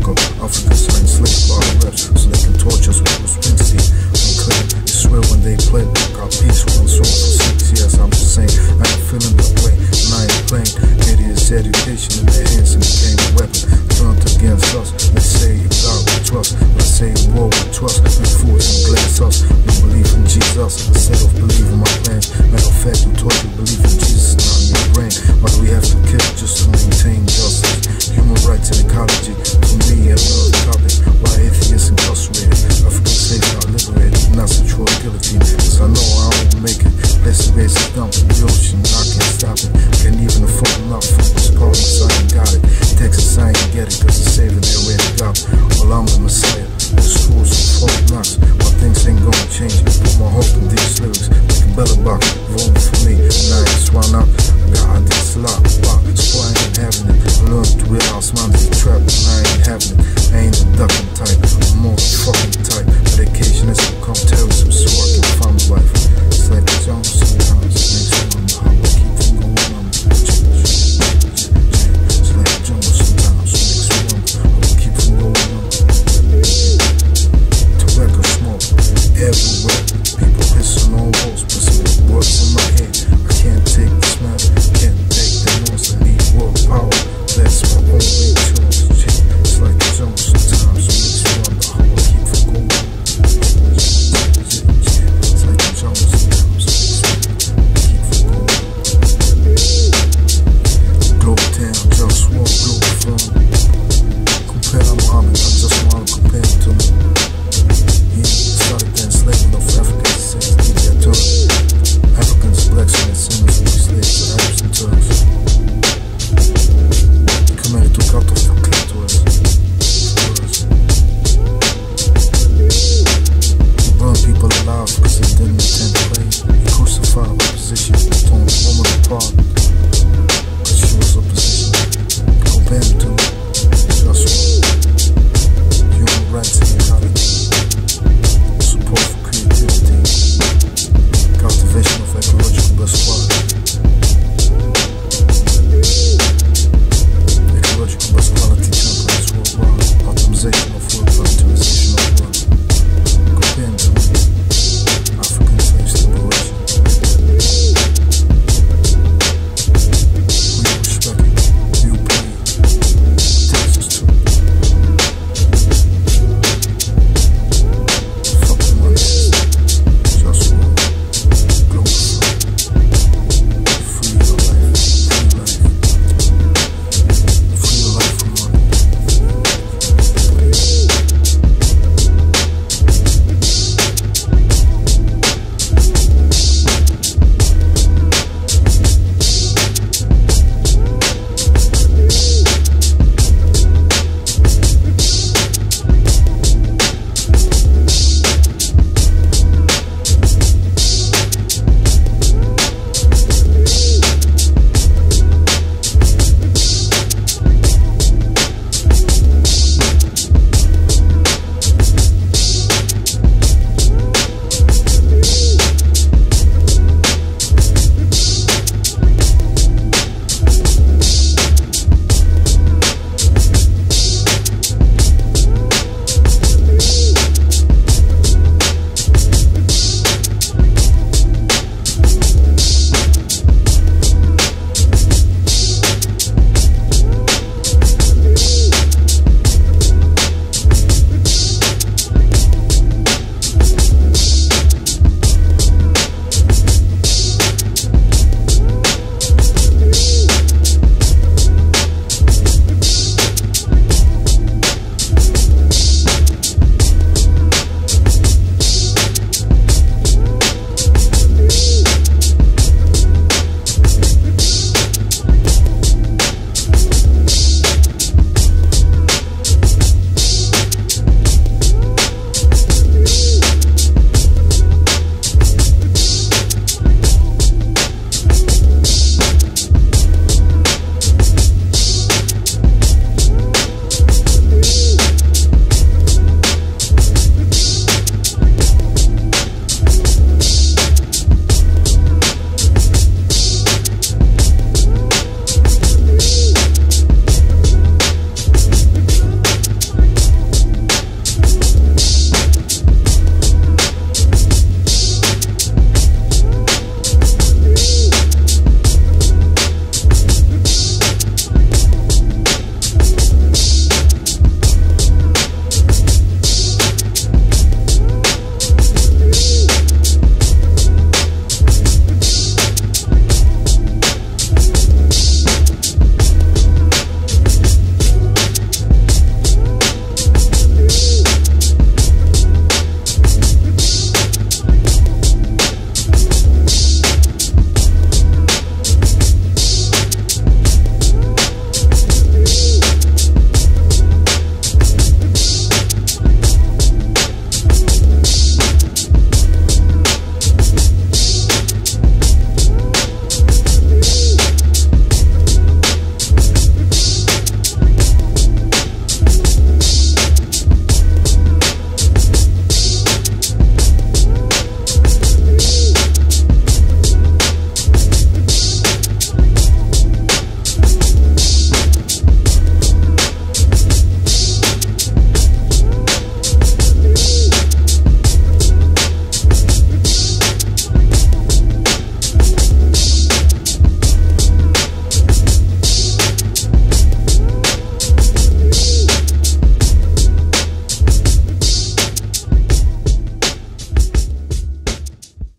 Africa. Africans are enslaved by the reps, so they can torture us with Springsteen. Unclear, it's swear when they play. Got peace when it's over for 6 years. I'm just saying, I ain't feeling that way, and I ain't playing. Idiots' education in their hands and became a weapon. Turned against us. Let's say in God we trust. Let's say in war we trust. We fools and glass us. We believe in Jesus instead of believing my plans. Matter of fact, we taught you believe in Jesus, not in your brain. Why do we have to kill just to maintain justice? Human rights and ecology, to me, another topic. Why atheists incarcerated? African slaves not liberated, not sexual guillotine. Cause I know I won't make it. Let's raise a dump in the ocean, I can't stop it. Can't even afford enough from this problem, so I ain't got it. Texas, I ain't get it, cause